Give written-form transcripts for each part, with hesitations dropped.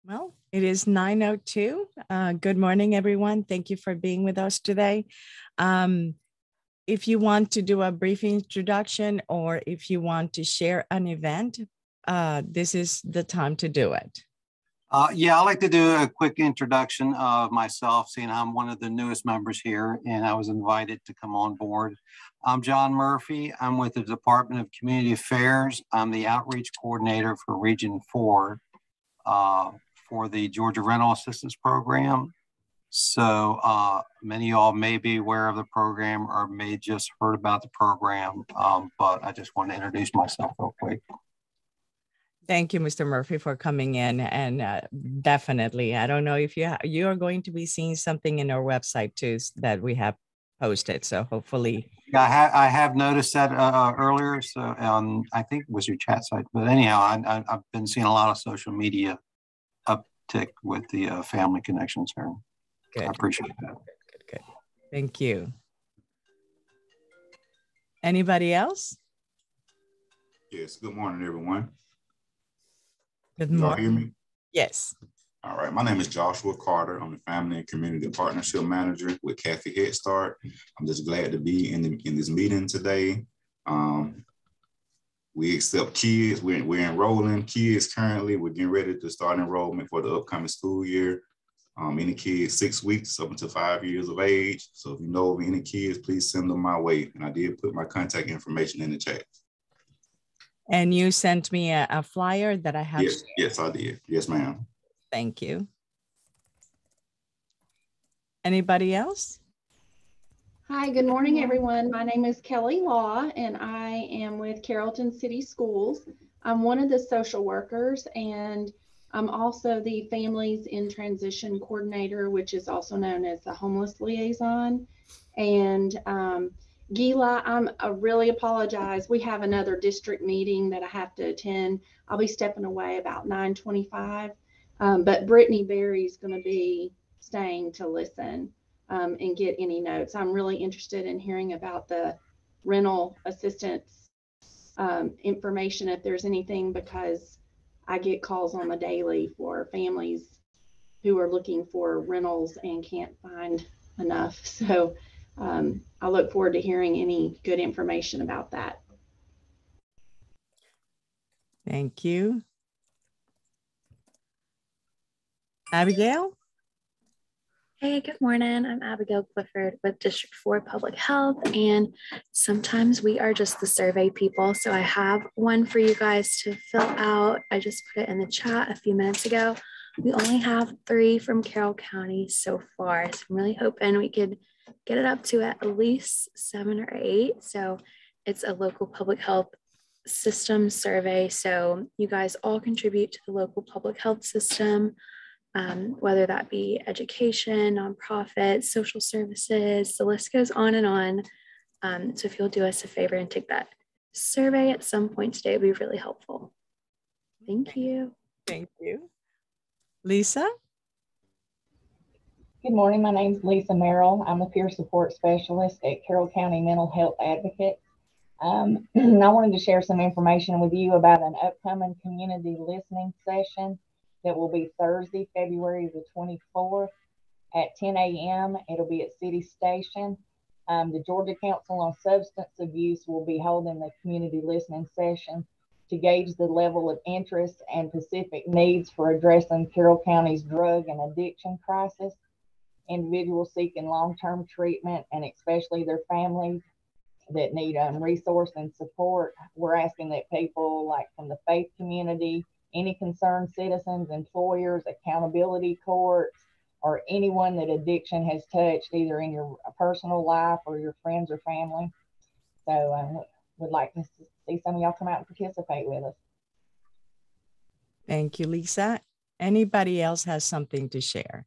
Well, it is 9:02. Good morning, everyone. Thank you for being with us today. If you want to do a brief introduction or if you want to share an event, this is the time to do it. Yeah, I'd like to do a quick introduction of myself, seeing I'm one of the newest members here and I was invited to come on board. I'm John Murphy. I'm with the Department of Community Affairs. I'm the Outreach Coordinator for Region 4 for the Georgia Rental Assistance Program. So many of y'all may be aware of the program or may just heard about the program, but I just want to introduce myself real quick. Thank you, Mr. Murphy, for coming in. And definitely, I don't know if you are going to be seeing something in our website too that we have posted. So hopefully. Yeah, I have noticed that earlier. So I think it was your chat site. But anyhow, I've been seeing a lot of social media uptick with the family connections here. Good. I appreciate that. Good. Thank you. Anybody else? Yes. Good morning, everyone. Good morning. Y'all hear me? Yes. All right. My name is Joshua Carter. I'm the Family and Community Partnership Manager with Kathy Head Start. I'm just glad to be in this meeting today. We accept kids. We're enrolling kids currently. We're getting ready to start enrollment for the upcoming school year. Any kids 6 weeks up until 5 years of age. So if you know of any kids, please send them my way. And I did put my contact information in the chat. And you sent me a flyer that I have. Yes, I did. Yes, ma'am. Thank you. Anybody else? Hi, good morning, everyone. My name is Kelly Law, and I am with Carrollton City Schools. I'm one of the social workers, and I'm also the Families in Transition Coordinator, which is also known as the Homeless Liaison. And Gila, I really apologize. We have another district meeting that I have to attend. I'll be stepping away about 9:25, but Brittany Berry's going to be staying to listen and get any notes. I'm really interested in hearing about the rental assistance information, if there's anything, because I get calls on the daily for families who are looking for rentals and can't find enough. So I look forward to hearing any good information about that. Thank you. Abigail? Hey, good morning. I'm Abigail Clifford with District 4 Public Health, and sometimes we are just the survey people. So I have one for you guys to fill out. I just put it in the chat a few minutes ago. We only have 3 from Carroll County so far. So I'm really hoping we could get it up to at least 7 or 8. So it's a local public health system survey. So you guys all contribute to the local public health system. Whether that be education, nonprofits, social services, the list goes on and on. So if you'll do us a favor and take that survey at some point today, it would be really helpful. Thank you. Thank you. Lisa? Good morning. My name is Lisa Merrill. I'm a peer support specialist at Carroll County Mental Health Advocate. I wanted to share some information with you about an upcoming community listening session that will be Thursday, February the 24th at 10 a.m. It'll be at City Station. The Georgia Council on Substance Abuse will be holding the community listening session to gauge the level of interest and specific needs for addressing Carroll County's drug and addiction crisis. Individuals seeking long-term treatment, and especially their families that need resource and support. We're asking that people like from the faith community, any concerned citizens, employers, accountability courts, or anyone that addiction has touched either in your personal life or your friends or family. So would like to see some of y'all come out and participate with us. Thank you, Lisa. Anybody else has something to share?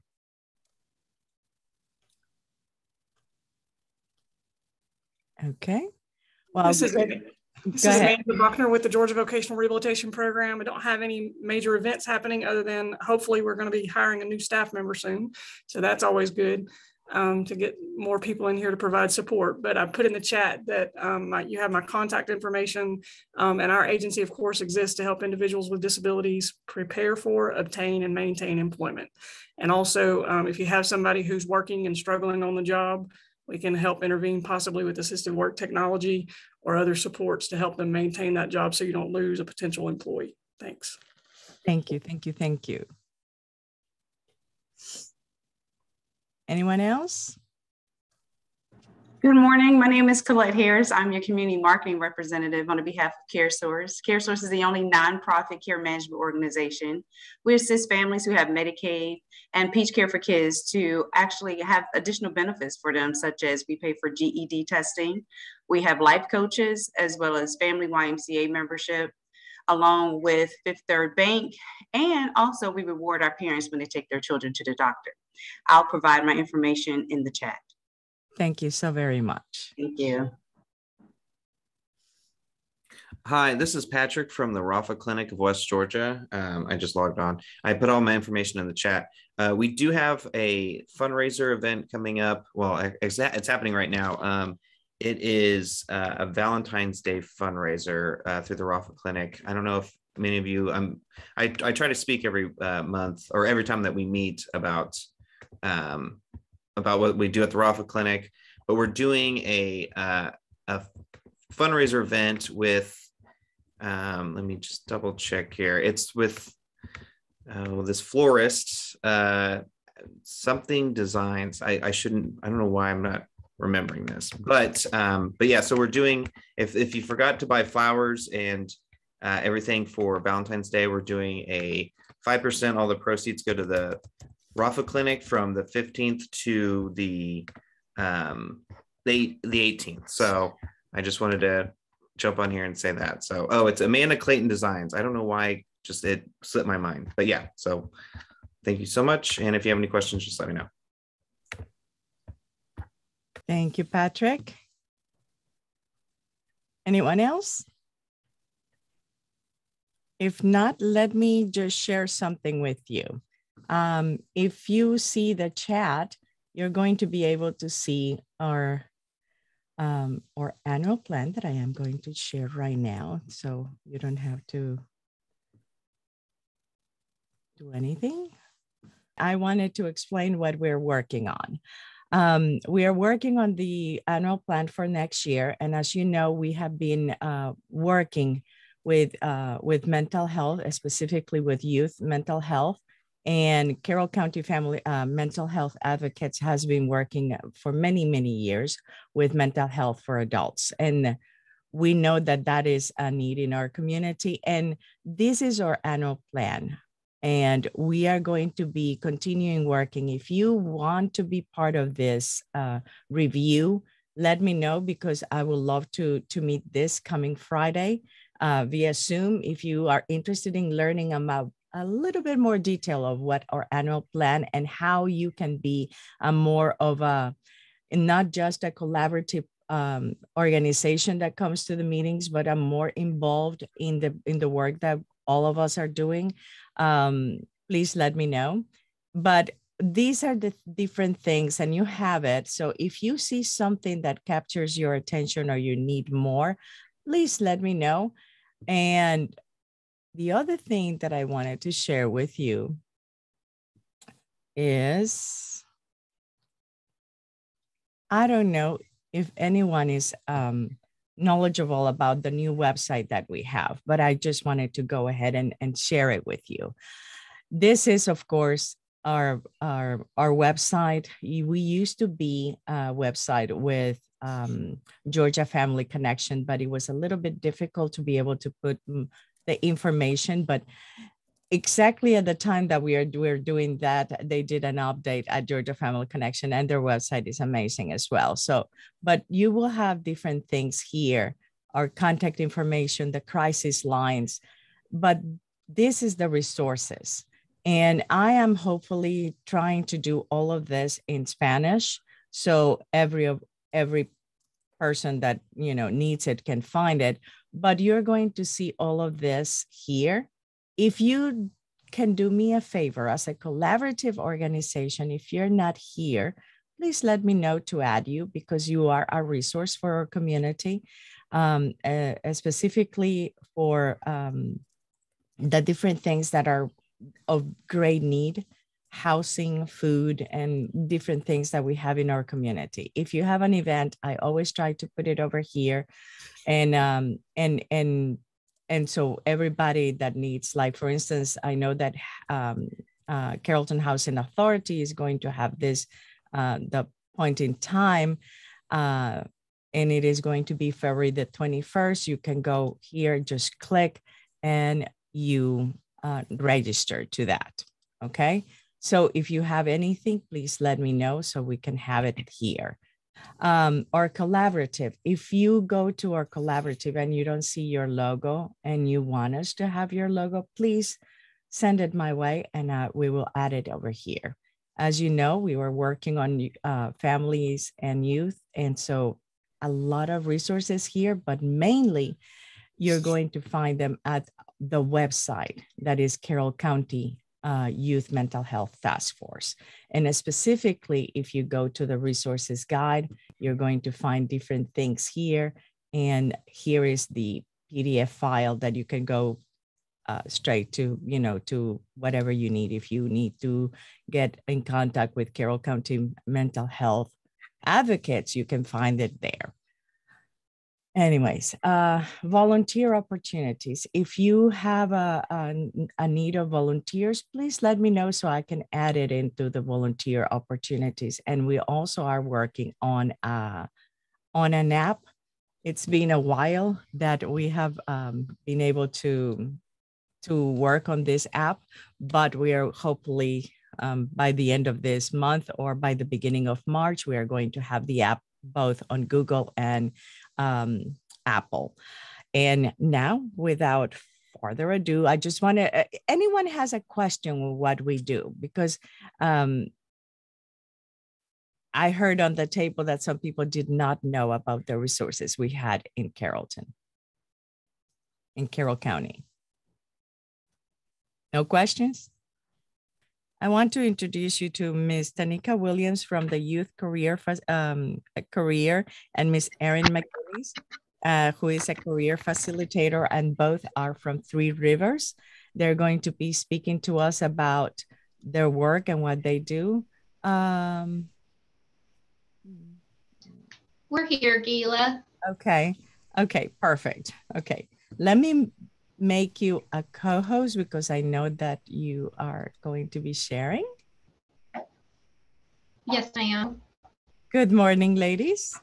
Okay. Well, This is Amanda Buckner with the Georgia Vocational Rehabilitation Program. We don't have any major events happening other than hopefully we're going to be hiring a new staff member soon. So that's always good. to get more people in here to provide support. But I put in the chat that you have my contact information, and our agency, of course, exists to help individuals with disabilities prepare for, obtain, and maintain employment. And also, if you have somebody who's working and struggling on the job, we can help intervene possibly with assisted work technology or other supports to help them maintain that job so you don't lose a potential employee. Thanks. Thank you, thank you, thank you. Anyone else? Good morning. My name is Colette Harris. I'm your community marketing representative on behalf of CareSource. CareSource is the only nonprofit care management organization. We assist families who have Medicaid and Peach Care for Kids to actually have additional benefits for them, such as we pay for GED testing. We have life coaches, as well as family YMCA membership, along with Fifth Third Bank. And also we reward our parents when they take their children to the doctor. I'll provide my information in the chat. Thank you so very much. Thank you. Hi, this is Patrick from the Rafa Clinic of West Georgia. I just logged on. I put all my information in the chat. We do have a fundraiser event coming up. Well, it's happening right now. It is a Valentine's Day fundraiser through the Rafa Clinic. I don't know if many of you, I try to speak every month or every time that we meet about what we do at the Rafa Clinic, but we're doing a fundraiser event with, let me just double check here. It's with this florist, something designs. I don't know why I'm not remembering this, but yeah, so we're doing, if you forgot to buy flowers and everything for Valentine's Day, we're doing a 5%, all the proceeds go to the Rafa Clinic from the 15th to the 18th. So I just wanted to jump on here and say that. So, oh, it's Amanda Clayton Designs. I don't know why, just it slipped my mind, but yeah. So thank you so much. And if you have any questions, just let me know. Thank you, Patrick. Anyone else? If not, let me just share something with you. If you see the chat, you're going to be able to see our annual plan that I am going to share right now. So you don't have to do anything. I wanted to explain what we're working on. We are working on the annual plan for next year. And as you know, we have been working with mental health, specifically with youth mental health. And Carroll County Family Mental Health Advocates has been working for many, many years with mental health for adults. And we know that that is a need in our community. And this is our annual plan. And we are going to be continuing working. If you want to be part of this review, let me know, because I would love to meet this coming Friday via Zoom. If you are interested in learning about a little bit more detail of what our annual plan and how you can be more of a, not just a collaborative organization that comes to the meetings, but a more involved in the work that all of us are doing, please let me know. But these are the different things, and you have it. So if you see something that captures your attention or you need more, please let me know. And the other thing that I wanted to share with you is, I don't know if anyone is knowledgeable about the new website that we have, but I just wanted to go ahead and share it with you. This is, of course, our website. We used to be a website with Georgia Family Connection, but it was a little bit difficult to be able to put the information. But exactly at the time that we're doing that, they did an update at Georgia Family Connection, and their website is amazing as well. So, but you will have different things here, our contact information, the crisis lines, but this is the resources. And I am hopefully trying to do all of this in Spanish, so every person that needs it can find it. But you're going to see all of this here. If you can do me a favor as a collaborative organization, if you're not here, please let me know to add you, because you are a resource for our community, specifically for the different things that are of great need: housing, food, and different things that we have in our community. If you have an event, I always try to put it over here. And so everybody that needs, like, for instance, I know that Carrollton Housing Authority is going to have this, the point in time, and it is going to be February the 21st. You can go here, just click, and you register to that, okay? So if you have anything, please let me know so we can have it here. Our collaborative, if you go to our collaborative and you don't see your logo and you want us to have your logo, please send it my way and we will add it over here. As you know, we were working on families and youth, and so a lot of resources here, but mainly you're going to find them at the website that is Carroll County Youth Mental Health Task Force. And specifically, if you go to the resources guide, you're going to find different things here. And here is the PDF file that you can go straight to, you know, to whatever you need. If you need to get in contact with Carroll County Mental Health Advocates, you can find it there. Anyways, volunteer opportunities. If you have a need of volunteers, please let me know so I can add it into the volunteer opportunities. And we also are working on an app. It's been a while that we have been able to work on this app, but we are hopefully by the end of this month or by the beginning of March, we are going to have the app both on Google and Apple. And now, without further ado, I just want to, anyone has a question with what we do, because I heard on the table that some people did not know about the resources we had in Carrollton, in Carroll County. No questions? I want to introduce you to Ms. Tanika Williams from the Youth Career, and Ms. Erin McGinnis, who is a career facilitator, and both are from Three Rivers. They're going to be speaking to us about their work and what they do. We're here, Gila. Okay, perfect. Okay, let me make you a co-host because I know that you are going to be sharing. Yes, I am. Good morning, ladies.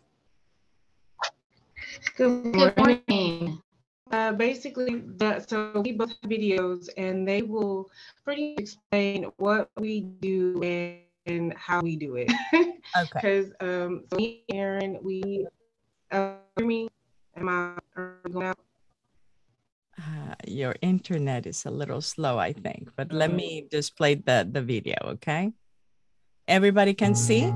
Good morning. Basically, so we both have videos, and they will pretty much explain what we do and how we do it. Okay. Because so me and Erin, we hear me. Am I going out? Your internet is a little slow, I think, but let me display the video, okay? Everybody can see?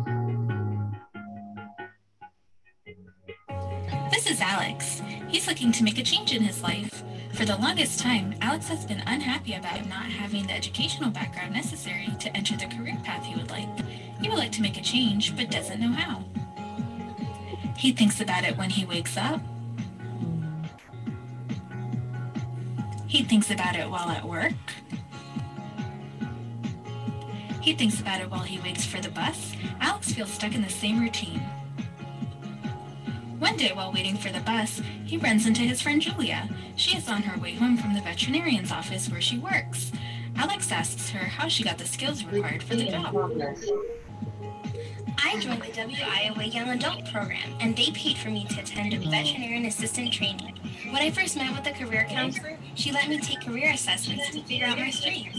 This is Alex. He's looking to make a change in his life. For the longest time, Alex has been unhappy about not having the educational background necessary to enter the career path he would like. He would like to make a change, but doesn't know how. He thinks about it when he wakes up. He thinks about it while at work. He thinks about it while he waits for the bus. Alex feels stuck in the same routine. One day while waiting for the bus, he runs into his friend Julia. She is on her way home from the veterinarian's office where she works. Alex asks her how she got the skills required for the job. I joined the WIOA Young Adult Program, and they paid for me to attend veterinarian assistant training. When I first met with the career counselor, she let me take career assessments to figure out my strengths.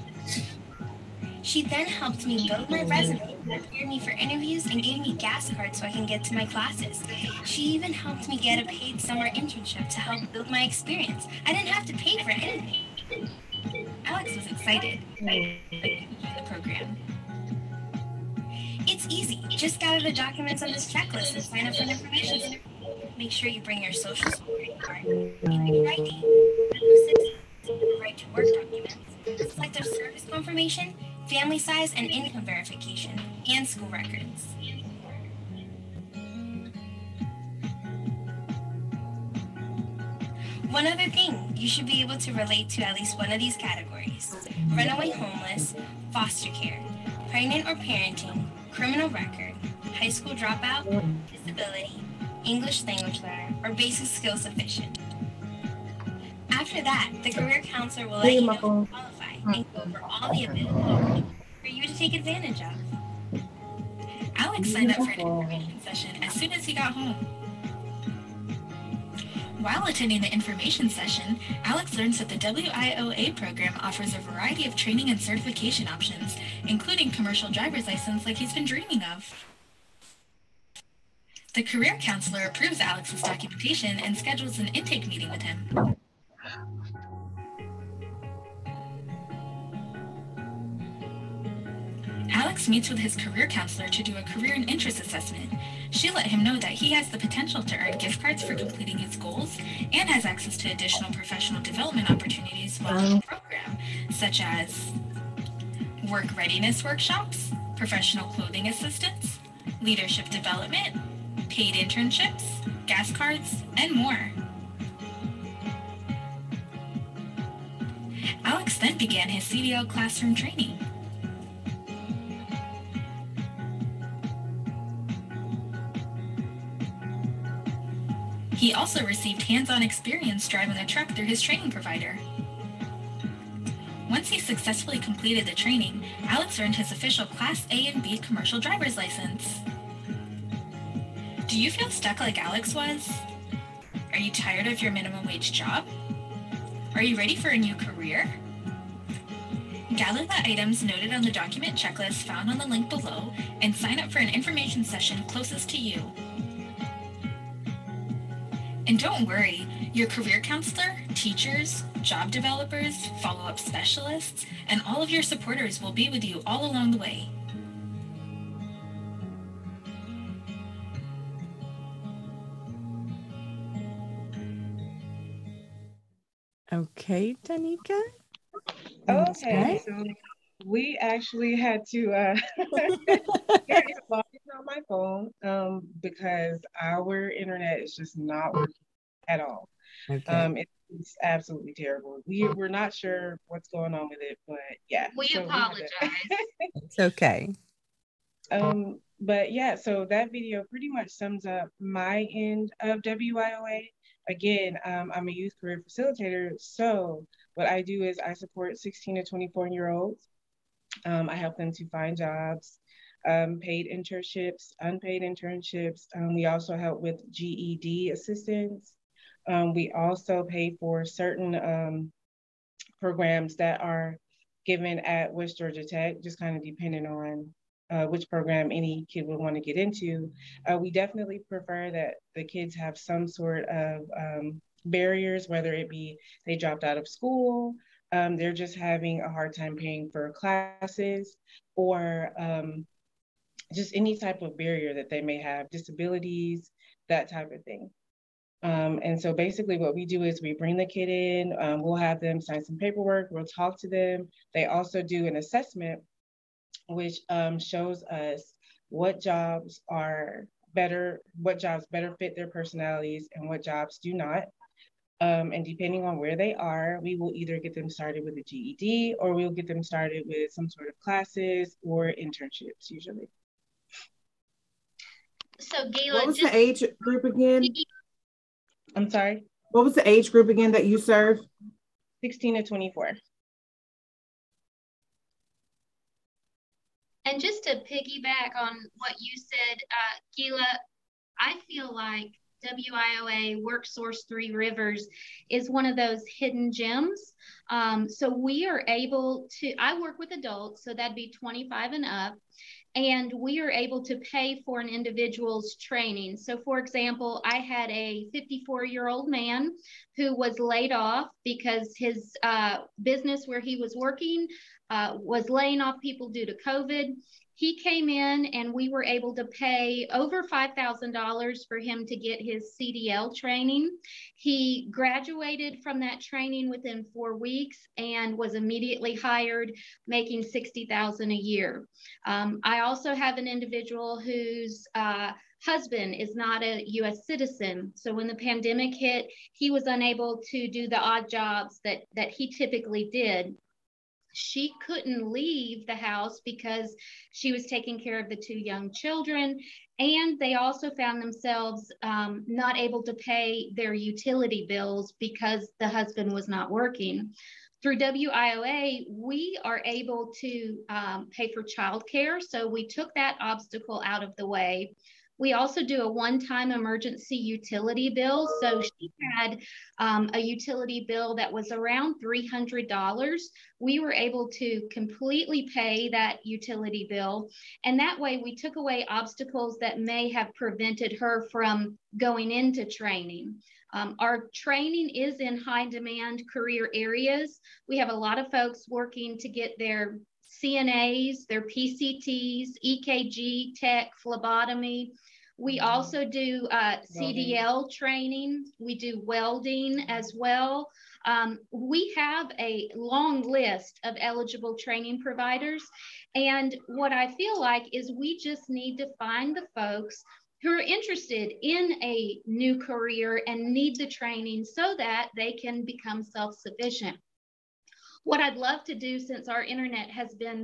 She then helped me build my resume, prepared me for interviews, and gave me gas cards so I can get to my classes. She even helped me get a paid summer internship to help build my experience. I didn't have to pay for anything. Alex was excited to join the program. It's easy. Just gather the documents on this checklist and sign up for the information center. Make sure you bring your social security card, your ID, right to work documents, selective service confirmation, family size and income verification, and school records. One other thing, you should be able to relate to at least one of these categories: runaway homeless, foster care, pregnant or parenting, criminal record, high school dropout, disability, English language learner, or basic skills sufficient. After that, the career counselor will let you know if you qualify and go over all the available options for you to take advantage of. Alex signed up for an information session as soon as he got home. While attending the information session, Alex learns that the WIOA program offers a variety of training and certification options, including commercial driver's license like he's been dreaming of. The career counselor approves Alex's documentation and schedules an intake meeting with him. Alex meets with his career counselor to do a career and interest assessment. She let him know that he has the potential to earn gift cards for completing his goals and has access to additional professional development opportunities while in the program, such as work readiness workshops, professional clothing assistance, leadership development, paid internships, gas cards, and more. Alex then began his CDL classroom training. He also received hands-on experience driving a truck through his training provider. Once he successfully completed the training, Alex earned his official Class A and B commercial driver's license. Do you feel stuck like Alex was? Are you tired of your minimum wage job? Are you ready for a new career? Gather the items noted on the document checklist found on the link below and sign up for an information session closest to you. And don't worry, your career counselor, teachers, job developers, follow-up specialists, and all of your supporters will be with you all along the way. Okay, Tanika. Okay, so we actually had to log in on my phone because our internet is just not working at all. Okay. It's absolutely terrible. We're not sure what's going on with it, but yeah. We apologize. It's okay. But yeah, so that video pretty much sums up my end of WIOA. Again, I'm a youth career facilitator. So what I do is I support 16 to 24-year-olds. I help them to find jobs, paid internships, unpaid internships. We also help with GED assistance. We also pay for certain programs that are given at West Georgia Tech, just kind of depending on which program any kid would want to get into. We definitely prefer that the kids have some sort of barriers, whether it be they dropped out of school, they're just having a hard time paying for classes, or just any type of barrier that they may have, disabilities, that type of thing. And so basically what we do is we bring the kid in, we'll have them sign some paperwork, we'll talk to them. They also do an assessment, which shows us what jobs are better, what jobs better fit their personalities and what jobs do not. And depending on where they are, we will either get them started with a GED or we'll get them started with some sort of classes or internships usually. So Gayla, what was the age group again? I'm sorry? What was the age group again that you serve? 16 to 24. And just to piggyback on what you said, Gayla, I feel like WIOA WorkSource 3 Rivers is one of those hidden gems. So we are able to, I work with adults, so that'd be 25 and up. And we are able to pay for an individual's training. So for example, I had a 54-year-old man who was laid off because his business where he was working was laying off people due to COVID. He came in and we were able to pay over $5,000 for him to get his CDL training. He graduated from that training within 4 weeks and was immediately hired, making $60,000 a year. I also have an individual whose husband is not a U.S. citizen. So when the pandemic hit, he was unable to do the odd jobs that he typically did. She couldn't leave the house because she was taking care of the 2 young children. And they also found themselves not able to pay their utility bills because the husband was not working. Through WIOA, we are able to pay for childcare. So we took that obstacle out of the way. We also do a one-time emergency utility bill. So she had a utility bill that was around $300. We were able to completely pay that utility bill. And that way we took away obstacles that may have prevented her from going into training. Our training is in high demand career areas. We have a lot of folks working to get their CNAs, their PCTs, EKG tech, phlebotomy. We also do CDL training. We do welding as well. We have a long list of eligible training providers. And what I feel like is we just need to find the folks who are interested in a new career and need the training so that they can become self-sufficient. What I'd love to do, since our internet has been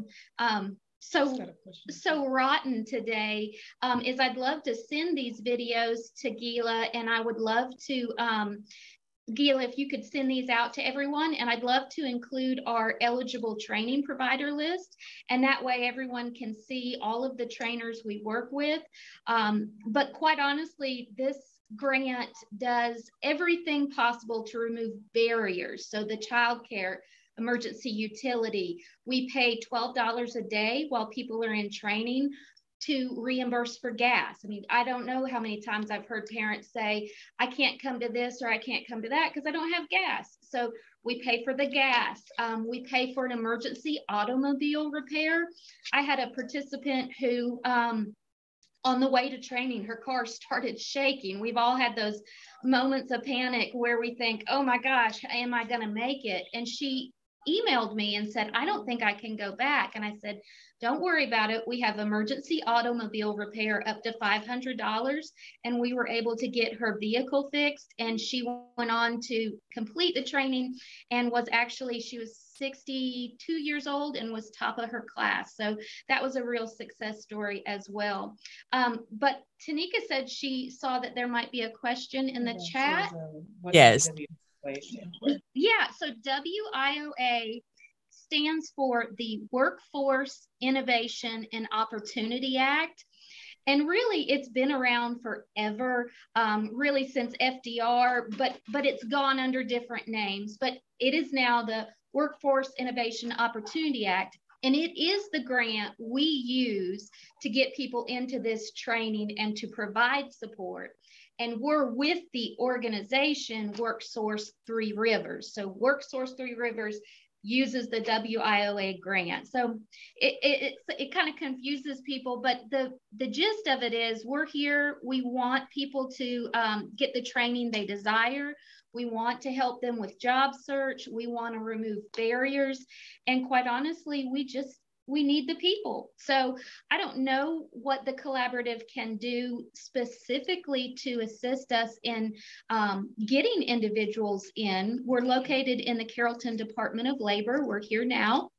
so rotten today, is I'd love to send these videos to Gila, and I would love to, Gila, if you could send these out to everyone, and I'd love to include our eligible training provider list, and that way everyone can see all of the trainers we work with. But quite honestly, this grant does everything possible to remove barriers. So the childcare, emergency utility, we pay $12 a day while people are in training to reimburse for gas. I mean, I don't know how many times I've heard parents say, I can't come to this or I can't come to that because I don't have gas. So we pay for the gas. We pay for an emergency automobile repair. I had a participant who, on the way to training, her car started shaking. We've all had those moments of panic where we think, oh my gosh, am I gonna make it? And she emailed me and said, I don't think I can go back. And I said, don't worry about it. We have emergency automobile repair up to $500. And we were able to get her vehicle fixed. And she went on to complete the training and was actually, she was 62 years old and was top of her class. So that was a real success story as well. But Tanika said she saw that there might be a question in the chat. Yes. Yeah, so WIOA stands for the Workforce Innovation and Opportunity Act. And really, it's been around forever, really since FDR, but it's gone under different names. But it is now the Workforce Innovation Opportunity Act. And it is the grant we use to get people into this training and to provide support. And we're with the organization WorkSource 3 Rivers. So WorkSource 3 Rivers uses the WIOA grant. So it kind of confuses people, but the gist of it is we're here. We want people to get the training they desire. We want to help them with job search. We want to remove barriers. And quite honestly, we need the people. So I don't know what the collaborative can do specifically to assist us in getting individuals in. We're located in the Carrollton Department of Labor. We're here now.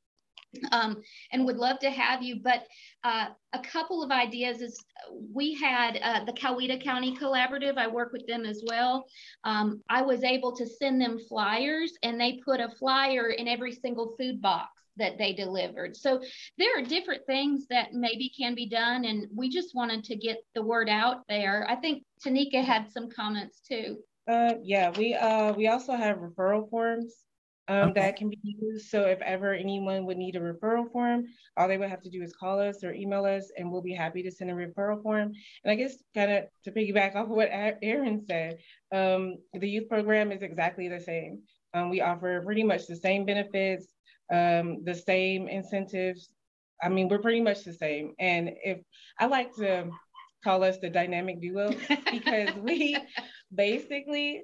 And would love to have you, but a couple of ideas is we had the Coweta County Collaborative. I work with them as well. I was able to send them flyers, and they put a flyer in every single food box that they delivered. So there are different things that maybe can be done, and we just wanted to get the word out there. I think Tanika had some comments too. Yeah, we also have referral forms that can be used. So if ever anyone would need a referral form, all they would have to do is call us or email us, and we'll be happy to send a referral form. And I guess kind of to piggyback off of what Erin said, the youth program is exactly the same. We offer pretty much the same benefits, the same incentives. I mean, we're pretty much the same. And if I like to call us the dynamic duo, because we basically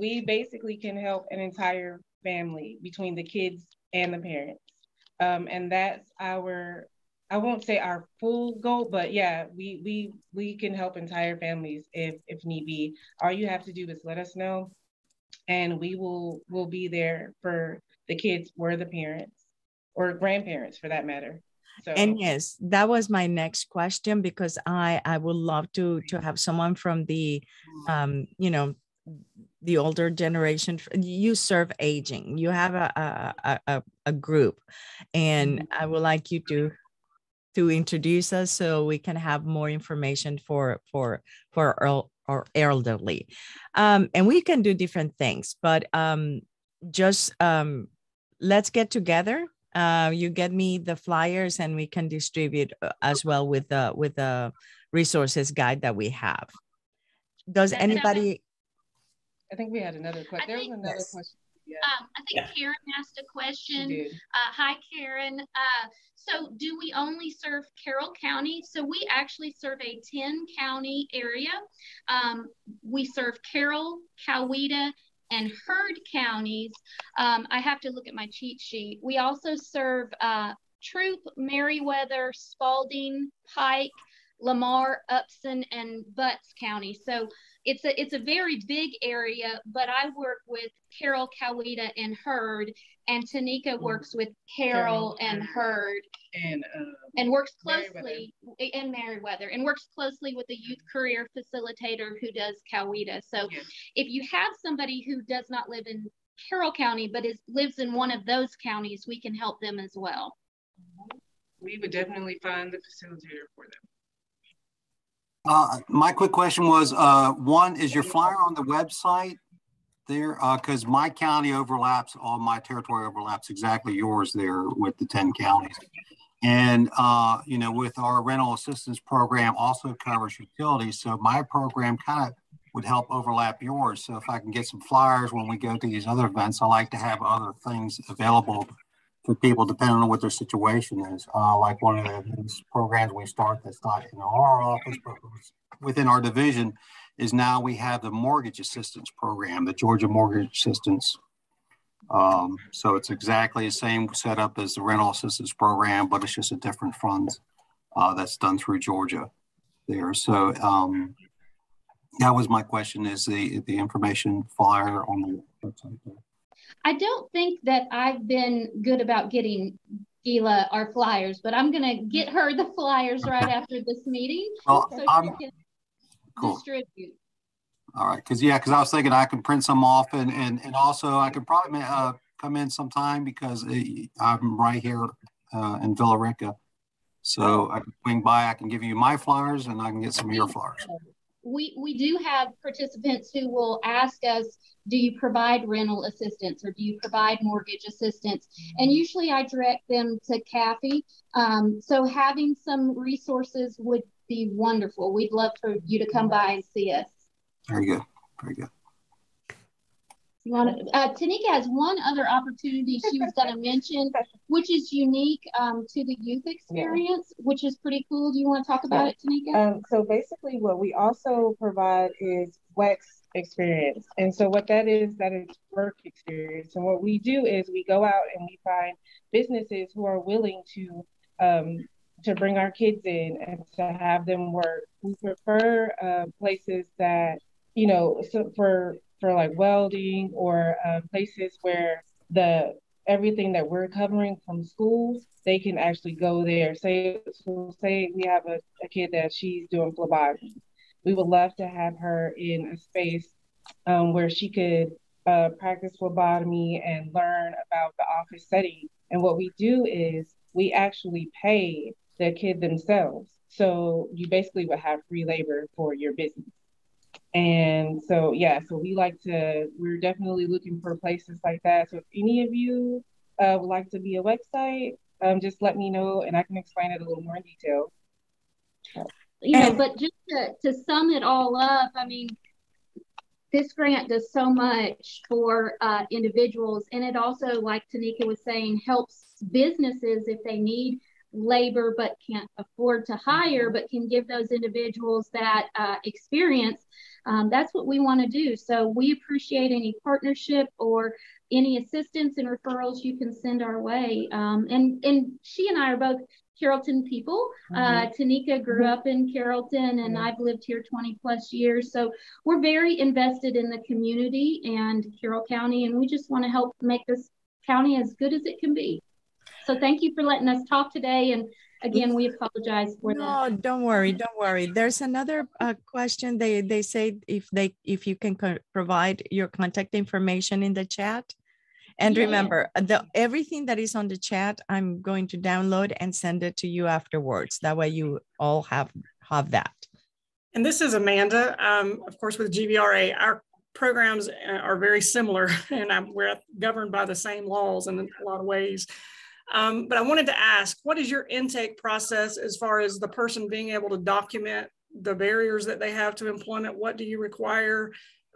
can help an entire family between the kids and the parents. And that's our I won't say our full goal, but yeah, we can help entire families if need be. All you have to do is let us know, and we'll be there for the kids or the parents or grandparents for that matter. So, and yes, that was my next question, because I would love to have someone from the you know, the older generation. You serve aging, you have a group, and I would like you to introduce us so we can have more information for our elderly. And we can do different things, but just let's get together. You get me the flyers and we can distribute as well with the resources guide that we have. Does anybody? I think we had another question. There was another question. Yeah. I think Karen asked a question. Hi, Karen. So do we only serve Carroll County? So we actually serve a 10-county area. We serve Carroll, Coweta, and Heard counties. I have to look at my cheat sheet. We also serve Troup, Meriwether, Spalding, Pike, Lamar, Upson, and Butts County. So it's a very big area, but I work with Carroll, Coweta, and Heard, and Tanika works with Carroll and Heard, and works closely in Meriwether, and works closely with the youth career facilitator who does Coweta. So if you have somebody who does not live in Carroll County but lives in one of those counties, we can help them as well. We would definitely find the facilitator for them. My quick question was, one, is your flyer on the website there? Because my county overlaps, all my territory overlaps exactly yours there with the 10 counties. And, you know, with our rental assistance program also covers utilities. So my program kind of would help overlap yours. So if I can get some flyers when we go to these other events, I like to have other things available for people depending on what their situation is. Like one of these programs we start that's not in our office, but within our division is now we have the mortgage assistance program, the Georgia Mortgage Assistance. So it's exactly the same setup as the rental assistance program, but it's just a different fund that's done through Georgia there. So that was my question, is the information flyer on the website there. I don't think that I've been good about getting Gila our flyers, but I'm going to get her the flyers right after this meeting, so she can distribute. All right, because I was thinking I can print some off, and also I could probably come in sometime because I'm right here in Villa Rica, so I can swing by. I can give you my flyers, and I can get some of your flyers. We do have participants who will ask us, do you provide rental assistance or do you provide mortgage assistance? And usually I direct them to Kathy. So having some resources would be wonderful. We'd love for you to come by and see us. Very good. Very good. Tanika has one other opportunity she was going to mention, which is unique to the youth experience, which is pretty cool. Do you want to talk about it, Tanika? So basically what we also provide is WEX experience. And so what that is work experience. And what we do is we go out and we find businesses who are willing to bring our kids in and to have them work. We prefer places that, you know, so for like welding or places where everything that we're covering from school, they can actually go there. Say we have a kid that she's doing phlebotomy. We would love to have her in a space where she could practice phlebotomy and learn about the office setting. And what we do is we actually pay the kid themselves. So you basically would have free labor for your business. And so, so we're definitely looking for places like that. So if any of you would like to be a website, just let me know and I can explain it a little more in detail. But just to sum it all up, I mean, this grant does so much for individuals. And it also, like Tanika was saying, helps businesses if they need labor but can't afford to hire, but can give those individuals that experience. That's what we want to do. So we appreciate any partnership or any assistance and referrals you can send our way. And she and I are both Carrollton people. Tanika grew up in Carrollton, and I've lived here 20 plus years. So we're very invested in the community and Carroll County, and we just want to help make this county as good as it can be. So thank you for letting us talk today. And again, we apologize for that. No, don't worry, don't worry. There's another question. They say if you can provide your contact information in the chat. And remember, everything that is on the chat, I'm going to download and send it to you afterwards. That way you all have that. And this is Amanda. Of course, with GRA, our programs are very similar, and we're governed by the same laws in a lot of ways. But I wanted to ask, what is your intake process as far as the person being able to document the barriers that they have to employment? What do you require?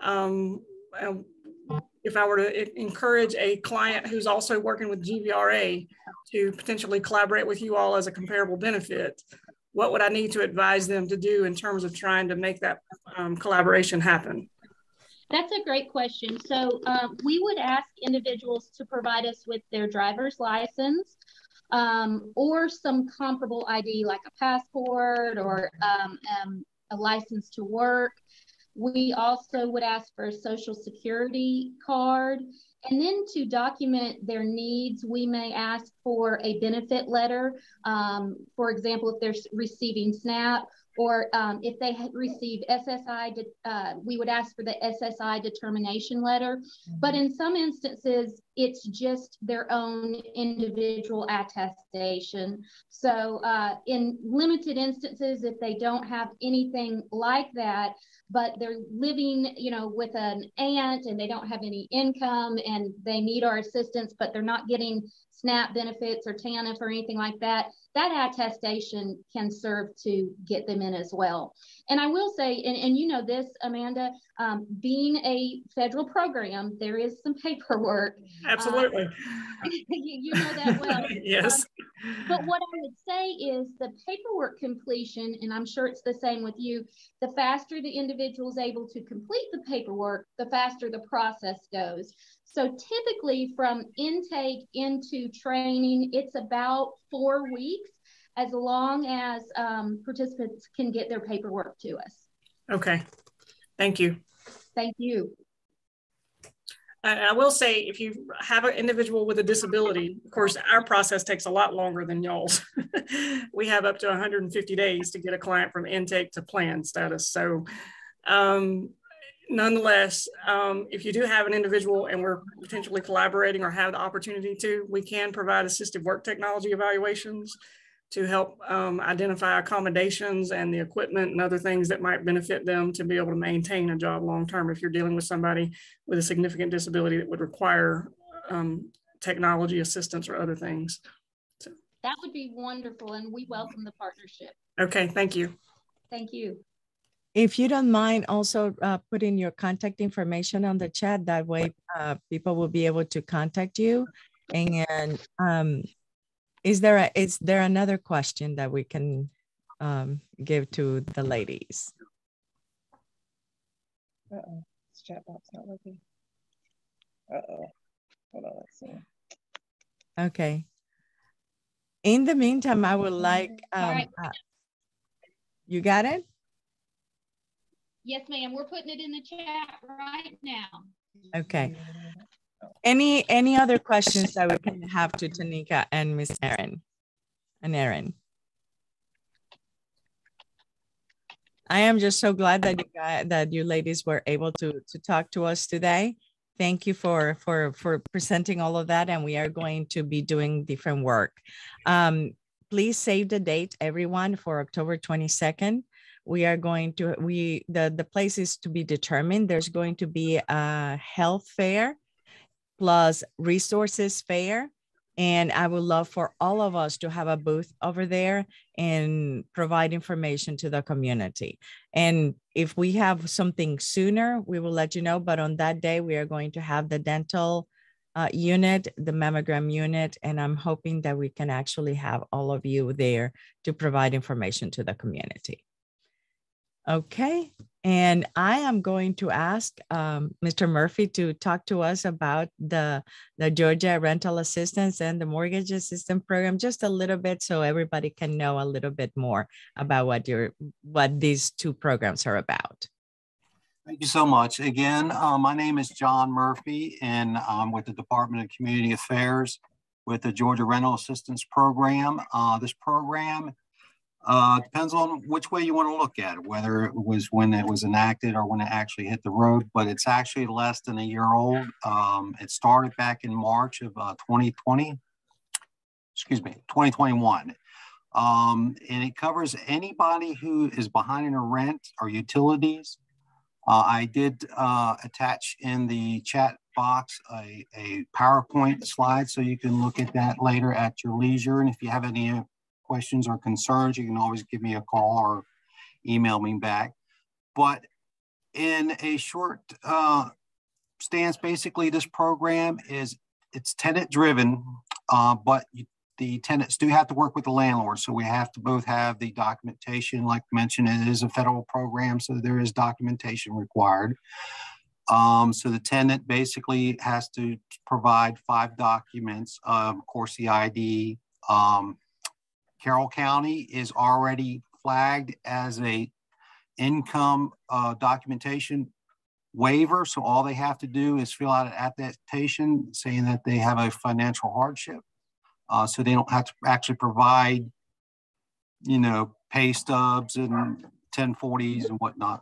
If I were to encourage a client who's also working with GRA to potentially collaborate with you all as a comparable benefit, what would I need to advise them to do in terms of trying to make that collaboration happen? That's a great question. So we would ask individuals to provide us with their driver's license or some comparable ID like a passport or a license to work. We also would ask for a social security card. And then to document their needs, we may ask for a benefit letter. For example, if they're receiving SNAP, or if they receive SSI, we would ask for the SSI determination letter. But in some instances, it's just their own individual attestation. So in limited instances, if they don't have anything like that, but they're living, with an aunt and they don't have any income and they need our assistance, but they're not getting SNAP benefits or TANF or anything like that, that attestation can serve to get them in as well. And I will say, and you know this, Amanda, being a federal program, there is some paperwork. Absolutely. You know that well. Yes. But what I would say is the paperwork completion, and I'm sure it's the same with you, the faster the individual is able to complete the paperwork, the faster the process goes. So typically from intake into training, it's about 4 weeks, as long as participants can get their paperwork to us. Okay, thank you. Thank you. I will say, if you have an individual with a disability, of course, our process takes a lot longer than y'all's. We have up to 150 days to get a client from intake to plan status. So nonetheless, if you do have an individual and we're potentially collaborating or have the opportunity to, we can provide assistive work technology evaluations to help identify accommodations and the equipment and other things that might benefit them to be able to maintain a job long-term if you're dealing with somebody with a significant disability that would require technology assistance or other things. So. That would be wonderful, and we welcome the partnership. Okay, thank you. Thank you. If you don't mind also putting your contact information on the chat, that way people will be able to contact you. And is there another question that we can give to the ladies? This chat box not working. Hold on, let's see. Okay. In the meantime, I would like, you got it? Yes, ma'am. We're putting it in the chat right now. Okay. Any other questions that we can have to Tanika and Miss Erin and Erin? I am just so glad that you ladies were able to talk to us today. Thank you for presenting all of that, and we are going to be doing different work. Please save the date, everyone, for October 22nd. We are going to, the place is to be determined. There's going to be a health fair plus resources fair. And I would love for all of us to have a booth over there and provide information to the community. And if we have something sooner, we will let you know. But on that day, we are going to have the dental unit, the mammogram unit, and I'm hoping that we can actually have all of you there to provide information to the community. Okay, And I am going to ask Mr. Murphy to talk to us about the Georgia Rental Assistance and the Mortgage Assistance Program just a little bit, so everybody can know a little bit more about what these two programs are about. Thank you so much. Again, my name is John Murphy, and I'm with the Department of Community Affairs with the Georgia Rental Assistance Program. This program depends on which way you want to look at it, whether it was when it was enacted or when it actually hit the road, but it's actually less than a year old. It started back in March of 2021. And it covers anybody who is behind in their rent or utilities. I did attach in the chat box a PowerPoint slide, so you can look at that later at your leisure. And if you have any questions or concerns, you can always give me a call or email me back. But in a short stance, basically this program it's tenant driven, but the tenants do have to work with the landlord. So we have to both have the documentation. Like mentioned, it is a federal program, so there is documentation required. So the tenant basically has to provide 5 documents, of course, the ID. Carroll County is already flagged as a income documentation waiver. So all they have to do is fill out an attestation saying that they have a financial hardship. So they don't have to actually provide, pay stubs and 1040s and whatnot.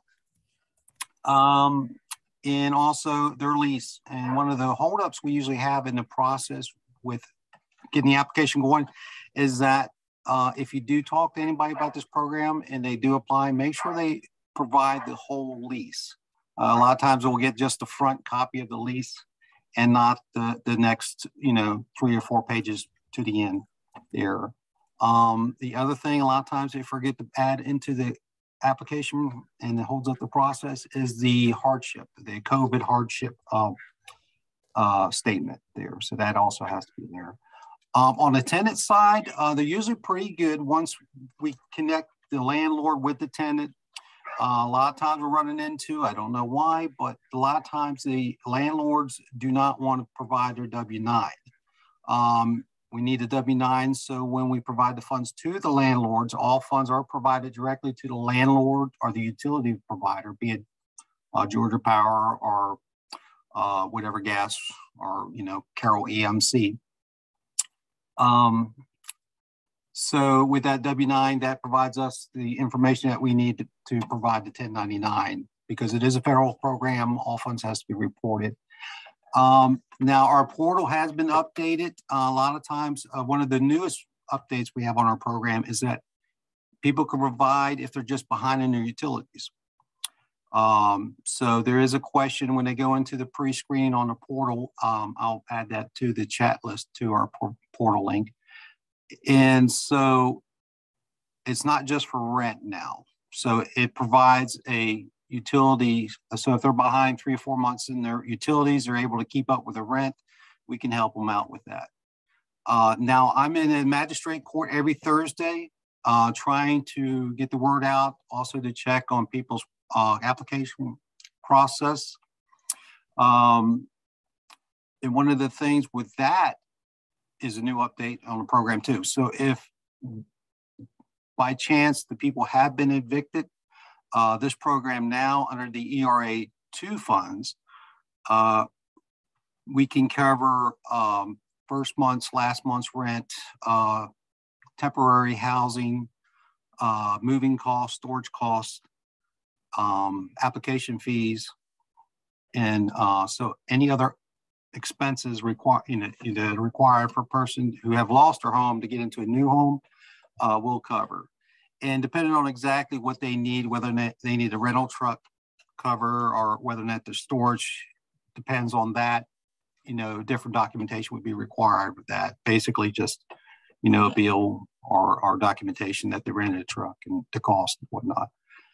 And also their lease. And one of the holdups we usually have in the process with getting the application going is that if you do talk to anybody about this program and they do apply, make sure they provide the whole lease. A lot of times we'll get just the front copy of the lease and not the next, 3 or 4 pages to the end there. The other thing, a lot of times they forget to add into the application and it holds up the process is the hardship, the COVID hardship statement there. So that also has to be there. On the tenant side, they're usually pretty good once we connect the landlord with the tenant. A lot of times we're running into, I don't know why, but a lot of times the landlords do not want to provide their W-9. We need a W-9, so when we provide the funds to the landlords, all funds are provided directly to the landlord or the utility provider, be it Georgia Power or whatever gas or, Carroll EMC. So with that W-9, that provides us the information that we need to provide the 1099 because it is a federal program. All funds has to be reported. Now our portal has been updated. A lot of times, one of the newest updates we have on our program is that people can provide if they're just behind in their utilities. So there is a question when they go into the pre-screen on the portal. I'll add that to the chat list to our portal link. And so it's not just for rent now. So it provides a utility. So if they're behind 3 or 4 months in their utilities, they're able to keep up with the rent. We can help them out with that. Now I'm in a magistrate court every Thursday, trying to get the word out, also to check on people's application process. And one of the things with that is a new update on the program too. So if by chance the people have been evicted, this program now under the ERA 2 funds, we can cover first month's, last month's rent, temporary housing, moving costs, storage costs, application fees, and so any other expenses required for a person who have lost their home to get into a new home, will cover. And depending on exactly what they need, whether or not they need a rental truck cover or whether or not the storage, depends on that. Different documentation would be required with that. Basically just, a bill or documentation that they rented a truck and the cost and whatnot.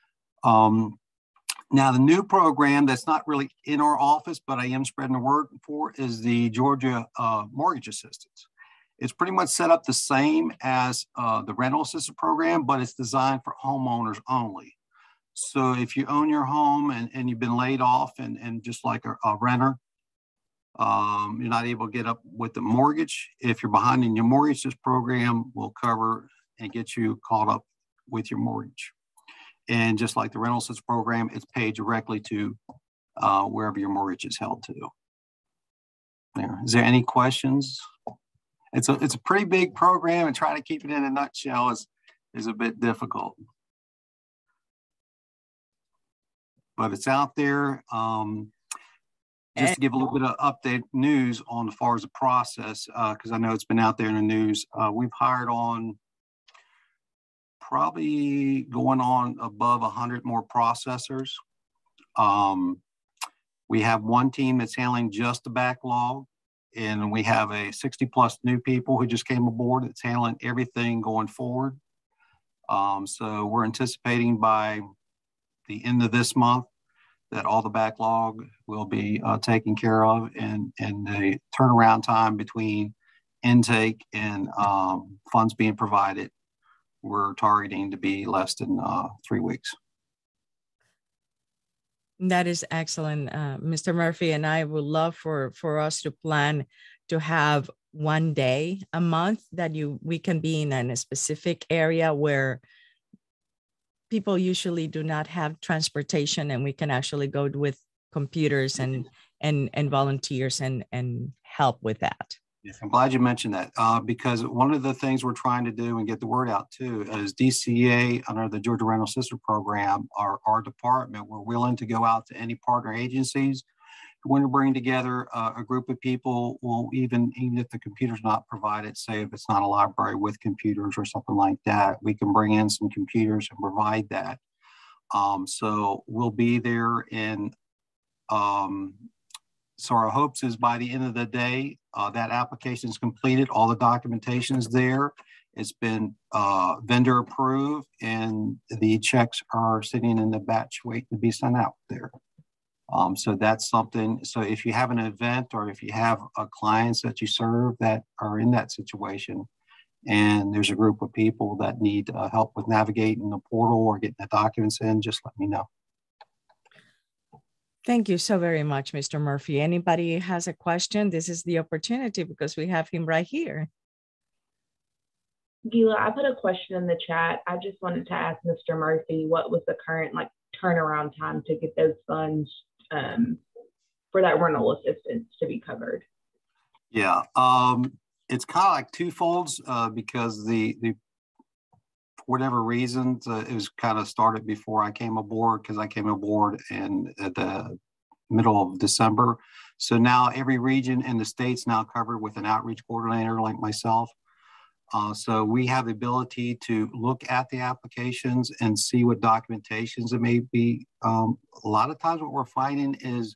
Now the new program that's not really in our office, but I am spreading the word for, is the Georgia Mortgage Assistance. It's pretty much set up the same as the rental assistance program, but it's designed for homeowners only. So if you own your home and you've been laid off and just like a renter, you're not able to get up with the mortgage. If you're behind in your mortgage, this program will cover and get you caught up with your mortgage. And just like the rental assistance program, it's paid directly to wherever your mortgage is held to. There. Is there any questions? It's a pretty big program, and trying to keep it in a nutshell is a bit difficult. But it's out there. Just to give a little bit of update news on as far as the process, because I know it's been out there in the news. We've hired on probably going on above 100 more processors. We have one team that's handling just the backlog, and we have a 60+ new people who just came aboard that's handling everything going forward. So we're anticipating by the end of this month that all the backlog will be taken care of, and the turnaround time between intake and funds being provided, we're targeting to be less than 3 weeks. That is excellent, Mr. Murphy. And I would love for us to plan to have one day a month that we can be in a specific area where people usually do not have transportation, and we can actually go with computers and volunteers and help with that. Yes, I'm glad you mentioned that, because one of the things we're trying to do and get the word out too is DCA under the Georgia Rental Assistance Program, our department, we're willing to go out to any partner agencies. We want to bring together a group of people. Well, even if the computer's not provided, say if it's not a library with computers or something like that, we can bring in some computers and provide that. So we'll be there, and so our hopes is by the end of the day, that application is completed, all the documentation is there, it's been vendor approved, and the checks are sitting in the batch waiting to be sent out there. So that's something. So if you have an event, or if you have clients that you serve that are in that situation, and there's a group of people that need help with navigating the portal or getting the documents in, just let me know. Thank you so very much, Mr. Murphy. Anybody has a question? This is the opportunity because we have him right here. Gila, I put a question in the chat. I just wanted to ask Mr. Murphy, what was the current turnaround time to get those funds for that rental assistance to be covered? Yeah, it's kind of like twofolds because for whatever reasons, it was kind of started before I came aboard, because I came aboard at the middle of December. So now every region in the state's now covered with an outreach coordinator like myself. So we have the ability to look at the applications and see what documentations it may be. A lot of times what we're finding is,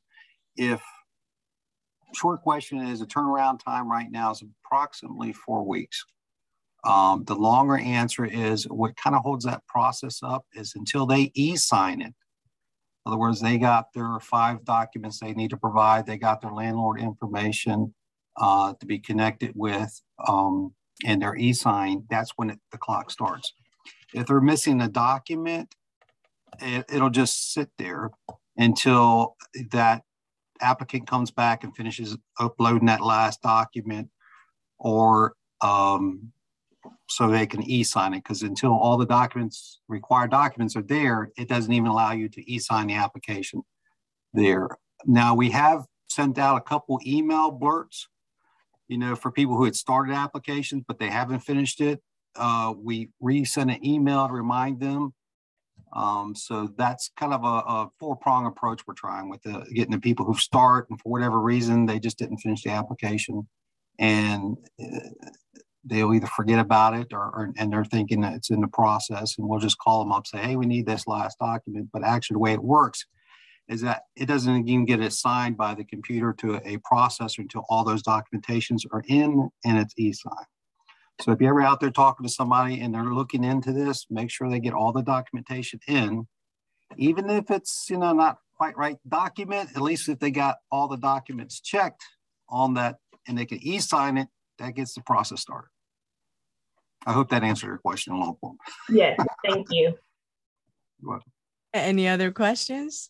short question is, the turnaround time right now is approximately 4 weeks. The longer answer is, what kind of holds that process up is until they e-sign it. In other words, they got their 5 documents they need to provide. They got their landlord information to be connected with, and their e-sign. That's when the clock starts. If they're missing a document, it'll just sit there until that applicant comes back and finishes uploading that last document, or so they can e-sign it, because until all the required documents are there, it doesn't even allow you to e-sign the application there. Now, we have sent out a couple email alerts, for people who had started applications, but they haven't finished it. We resend an email to remind them. So that's kind of a 4-prong approach we're trying with getting the people who start, and for whatever reason, they just didn't finish the application, and they'll either forget about it and they're thinking that it's in the process, and we'll just call them up, say, hey, we need this last document. But actually the way it works is that it doesn't even get assigned by the computer to a processor until all those documentations are in and it's e-signed. So if you're ever out there talking to somebody and they're looking into this, make sure they get all the documentation in, even if it's not quite right document. At least if they got all the documents checked on that and they can e-sign it, that gets the process started. I hope that answered your question in long form. Yes, thank you. You're welcome. Any other questions?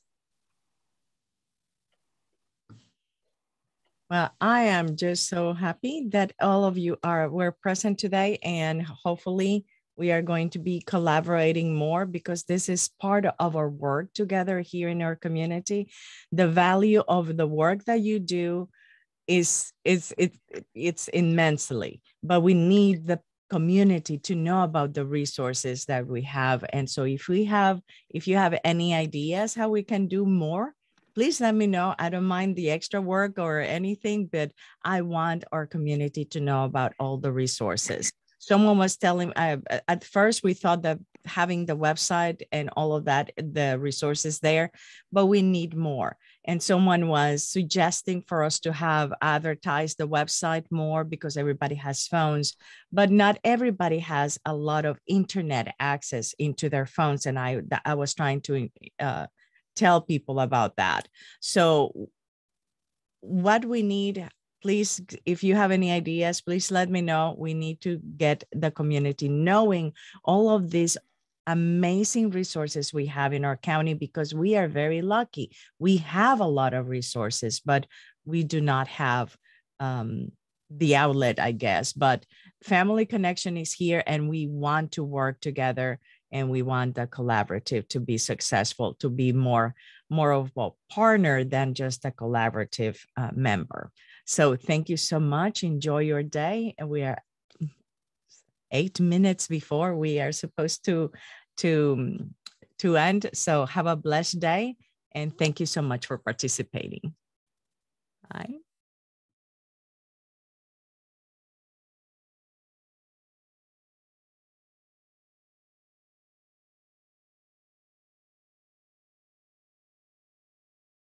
Well, I am just so happy that all of you were present today, and hopefully we are going to be collaborating more because this is part of our work together here in our community. The value of the work that you do it's immensely, but we need the community to know about the resources that we have. And so if you have any ideas how we can do more, please let me know. I don't mind the extra work or anything, but I want our community to know about all the resources. Someone was telling, at first we thought that having the website and all of that, the resources there, but we need more. And someone was suggesting for us to have advertised the website more because everybody has phones, but not everybody has a lot of internet access into their phones. And I was trying to tell people about that. So what we need, please, if you have any ideas, please let me know. We need to get the community knowing all of these amazing resources we have in our county, because we are very lucky. We have a lot of resources, but we do not have the outlet, I guess. But Family Connection is here, and we want to work together, and we want the collaborative to be successful, to be more of a partner than just a collaborative member. So thank you so much. Enjoy your day. And we are 8 minutes before we are supposed to end. So have a blessed day, and thank you so much for participating. Bye.